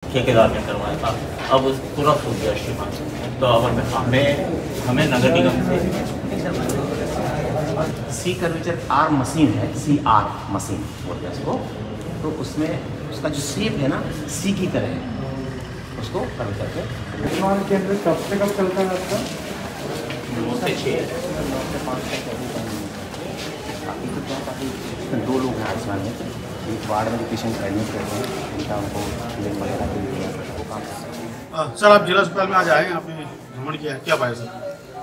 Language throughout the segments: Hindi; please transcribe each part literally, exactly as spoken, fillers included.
ठेकेदार ने करवाया था, अब तुरंत हो गया श्रीमान। तो अब हमें हमें नगर निगम से सी कर्वेचर आर मशीन है, सी आर मशीन बोलते हैं उसको। तो उसमें उसका जो शेप है ना सी की तरह है, उसको कर्वेचर पे निर्माण के अंदर कब से कब चलता है आपका? नौ से छः दो लोग हैं आसमान में, एक वार्ड में पेशेंट एडमिट करते हैं, उनका उनको फिलिंग वगैरह के लिए वो काम करते हैं। सर आप जिला अस्पताल में आज आए हैं, आपने भ्रमण किया है, क्या पाया सर?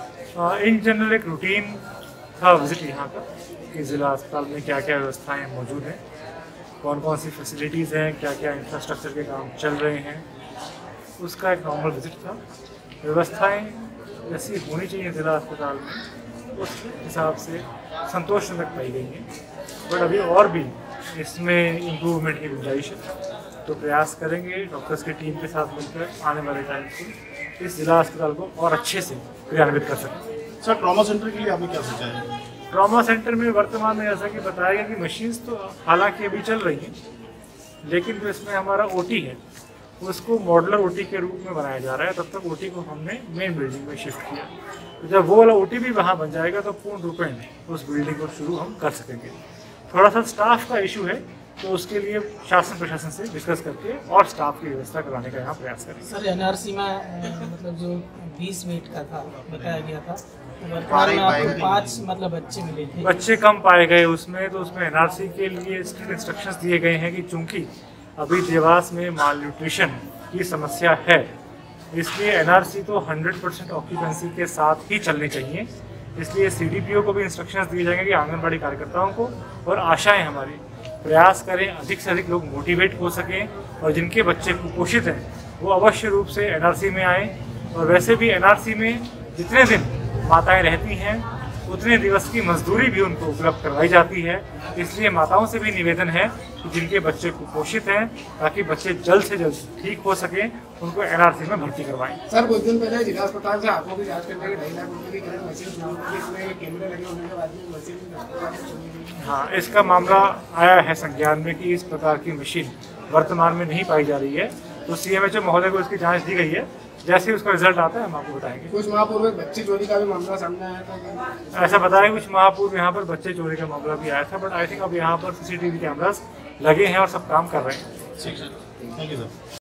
इन जनरल एक रूटीन था विजिट यहाँ का कि ज़िला अस्पताल में क्या क्या व्यवस्थाएं मौजूद हैं, कौन कौन सी फैसिलिटीज़ हैं, क्या क्या इंफ्रास्ट्रक्चर के काम चल रहे हैं, उसका एक नॉर्मल विजिट था। व्यवस्थाएं जैसी होनी चाहिए ज़िला अस्पताल में उस हिसाब से संतोषजनक पाई गई हैं, बट अभी और भी इसमें इम्प्रूवमेंट की गुंजाइश है। तो प्रयास करेंगे डॉक्टर्स की टीम के साथ मिलकर आने वाले टाइम को इस ज़िला अस्पताल को और अच्छे से क्रियान्वित कर सकें। सर ट्रॉमा सेंटर के लिए आपने क्या सोचा है? ट्रॉमा सेंटर में वर्तमान में जैसा कि बताया गया कि मशीन्स तो हालांकि अभी चल रही हैं, लेकिन जो इसमें हमारा ओटी है उसको मॉडलर ओटी के रूप में बनाया जा रहा है। तब तक ओटी को हमने मेन बिल्डिंग में शिफ्ट किया, तो जब वो वाला ओटी भी वहाँ बन जाएगा तो पूर्ण रूपेण उस बिल्डिंग को शुरू हम कर सकेंगे। थोड़ा सा स्टाफ का इशू है, तो उसके लिए शासन प्रशासन से डिस्कस करके और स्टाफ की व्यवस्था कराने का यहाँ प्रयास करेंगे। सर एनआरसी में मतलब जो बीस बेड का था बताया गया था, वर्तमान में आपको पाँच मतलब बच्चे मिले थे, बच्चे कम पाए गए उसमें। तो उसमें एनआरसी के लिए स्ट्रिक्ट इंस्ट्रक्शंस दिए गए हैं कि चूंकि अभी देवास में माल न्यूट्रिशन की समस्या है, इसलिए एनआरसी तो हंड्रेड परसेंट ऑक्यूपेंसी के साथ ही चलनी चाहिए। इसलिए सीडीपीओ को भी इंस्ट्रक्शंस दिए जाएंगे कि आंगनबाड़ी कार्यकर्ताओं को, और आशाएं हमारी प्रयास करें अधिक से अधिक लोग मोटिवेट हो सकें, और जिनके बच्चे कुपोषित हैं वो अवश्य रूप से एनआरसी में आएँ। और वैसे भी एनआरसी में जितने दिन माताएं रहती हैं उतने दिवस की मजदूरी भी उनको उपलब्ध करवाई जाती है। इसलिए माताओं से भी निवेदन है कि जिनके बच्चे कुपोषित हैं, ताकि बच्चे जल्द से जल्द ठीक हो सकें, उनको एनआरसी में भर्ती करवाएं। सर कुछ दिन पहले जिला अस्पताल से आंखों की जांच करने के ढाई लाख रुपए की करेंट मशीन इसमें कैमरे लगे होने के बाद में मशीन। हाँ, इसका मामला आया है संज्ञान में कि इस प्रकार की मशीन वर्तमान में नहीं पाई जा रही है। तो सीएमएचओ महोदय को इसकी जाँच दी गई है, जैसे ही उसका रिजल्ट आता है हम आपको बताएंगे। कुछ माह पूर्व बच्चे चोरी का भी मामला सामने आया था, ऐसा बताया कुछ माह पूर्व यहाँ पर बच्चे चोरी का मामला भी आया था, बट आई थिंक अब यहाँ पर सीसीटीवी कैमरास लगे हैं और सब काम कर रहे हैं। ठीक है, थैंक यू सर।